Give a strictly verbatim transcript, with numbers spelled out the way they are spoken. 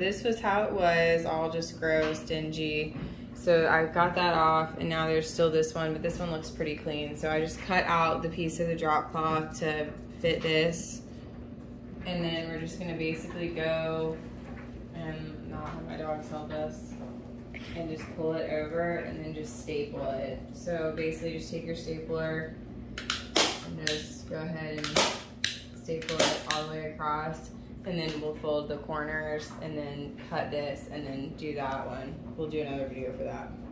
This was how it was, all just gross, dingy. So I got that off, and now there's still this one, but this one looks pretty clean. So I just cut out the piece of the drop cloth to fit this. And then we're just gonna basically go and not have my dogs help us and just pull it over and then just staple it. So basically just take your stapler and just go ahead and staple it all the way across. And then we'll fold the corners and then cut this and then do that one. We'll do another video for that.